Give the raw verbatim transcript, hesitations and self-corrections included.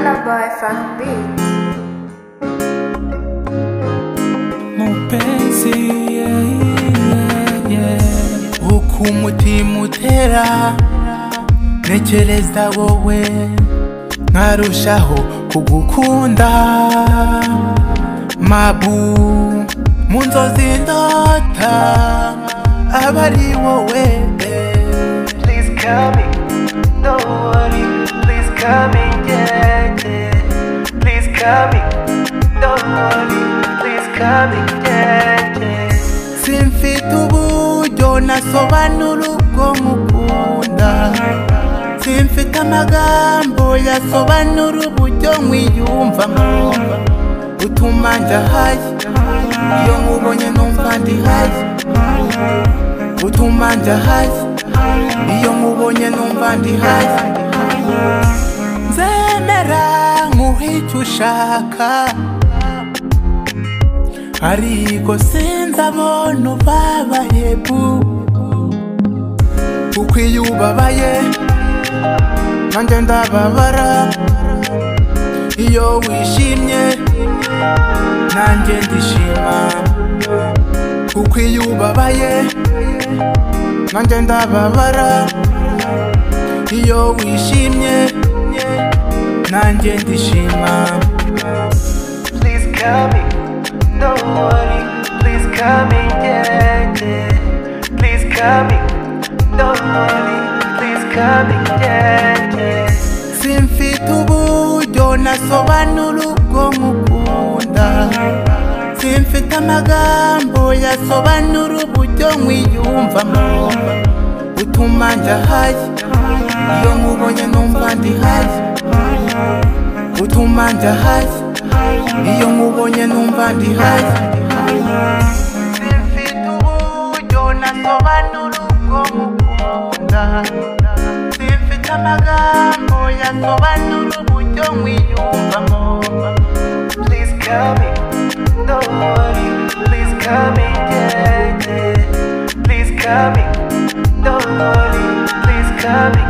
Ghana boy from beat. Mupenzi, yeah, yeah, yeah. Uko umutima utera ntekereza wowe nkarushaho kugukunda mabu mu nzozi ndota aba ari wowe. Please come in, don't worry. Please come in, yeah, yeah. Please come in, don't worry. Please come in, yeah, yeah. Simfite uburyo nasobanura uko mukunda, simfite amagambo yasobanura uburyo nkwiyumvamo. Utuma njahaye iyo nkubonye numva ndi haye, utuma njahaye iyo nkubonye numva ndi haye. Nzemera nkuhe icyo ushaka, ariko sinzabona ubabaye bu. Kuko iyo ubabaye nanjye ndababara, iyo wishimye nanjye ndishima. Kuko iyo ubabaye nanjye ndababara, iyo wishimye nanjye ndishima. Please come in, don't worry. Please come in, yeah, yeah. Please come in, don't worry. Please come in, yeah, yeah. Simfite uburyo nasobanura uko nkukunda, simfite amagambo yasobanura uburyo nkwiyumvamo. Utuma njahaye iyo nkubonye numva ndi haye, utuma njahaye iyo nkubonye numva ndi haye. Simfite uburyo nasobanura uko nkukunda, simfite amagambo yasobanura uburyo nkwiyumvamo. Please come in, don't worry. Please come in, yeah, yeah. Please come in, don't worry. Please come in.